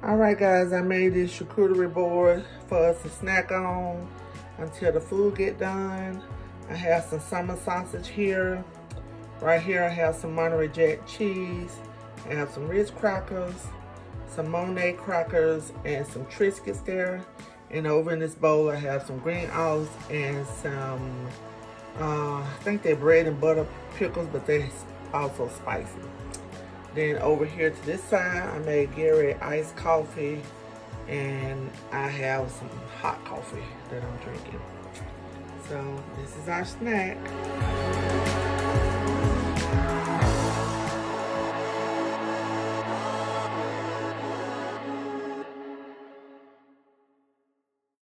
Alright guys, I made this charcuterie board for us to snack on until the food get done. I have some summer sausage here. Right here I have some Monterey Jack cheese. I have some Ritz crackers, some Monet crackers, and some Triscuits there. And over in this bowl I have some green olives and some, I think they're bread and butter pickles, but they're also spicy. Then over here to this side, I made Gary iced coffee, and I have some hot coffee that I'm drinking. So this is our snack.